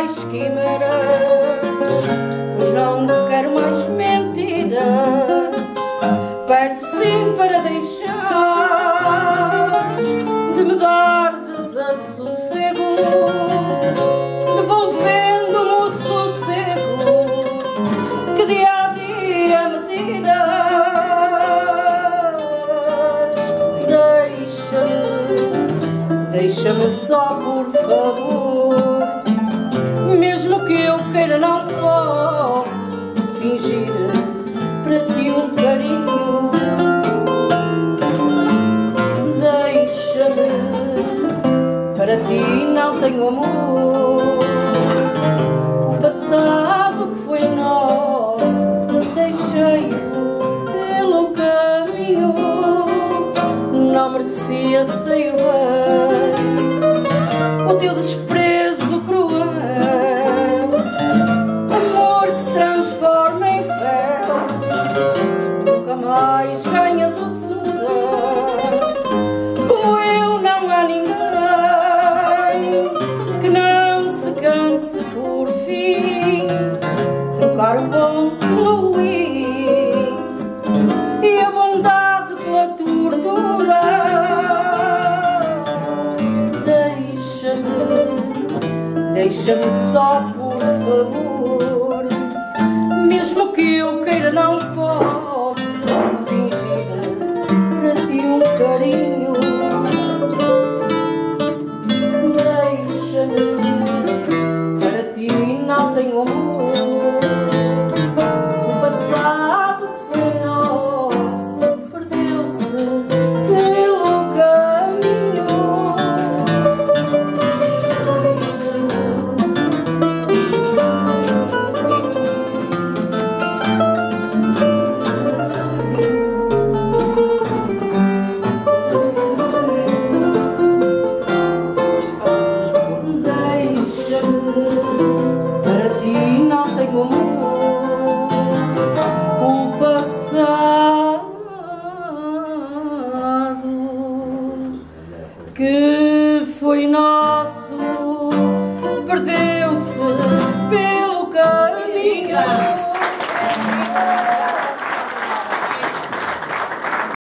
mais quimeras, pois não quero mais mentiras. Peço sim para deixar de me dar desassossego, devolvendo-me o sossego que dia a dia me tiras. Deixa-me só, por favor, mesmo que eu queira não posso fingir para ti um carinho. Deixa-me, para ti não tenho amor. O passado que foi nosso deixei-o pelo caminho. Não merecia, sei bem, o teu desprezo cruel, amor que se transforma em fel, nunca mais ganha doçura. Como eu não há ninguém que não se canse por fim trocar o bom pelo ruim e a bondade pela tortura. Deixa-me só, por favor, mesmo que eu queira não posso fingir para ti um carinho. Deixa-me, para ti não tenho amor. O passado que foi nosso perdeu-se pelo caminho. Para ti não tenho amor. O passado que foi nosso perdeu.